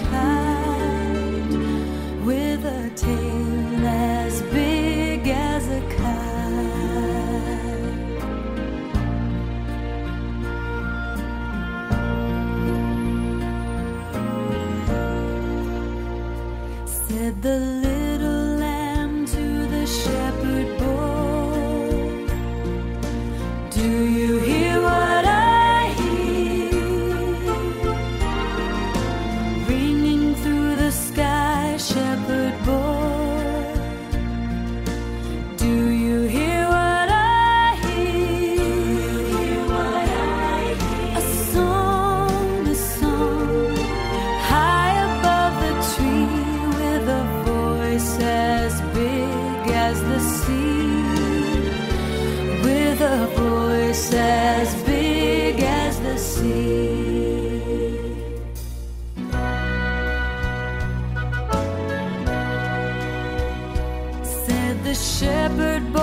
kite with a tail as big as a kite. Said the little lamb to the shepherd boy, do you hear what I hear? Ringing through the sky, shepherd boy, do you hear what I hear? A song, high above the tree, with a voice as big as the sea, with a voice as big as the sea. Said the shepherd boy,